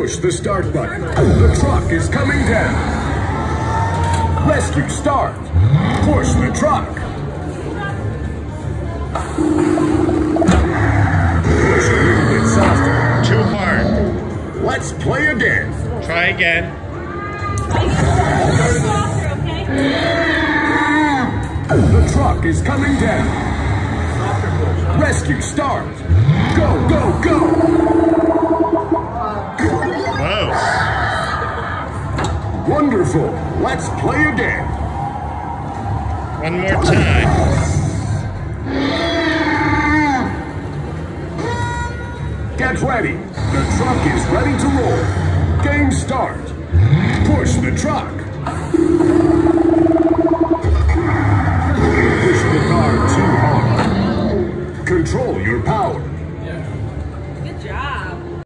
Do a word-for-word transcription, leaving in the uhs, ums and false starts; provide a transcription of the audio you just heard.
Push the start button. The truck is coming down. Rescue start. Push the truck. Push a little bit softer. Too hard. Let's play again. Try again. The truck is coming down. Rescue start. Go, go, go. Close. Wonderful. Let's play again. One more time. Get ready. The truck is ready to roll. Game start. Push the truck. Push the car too hard. Control your power.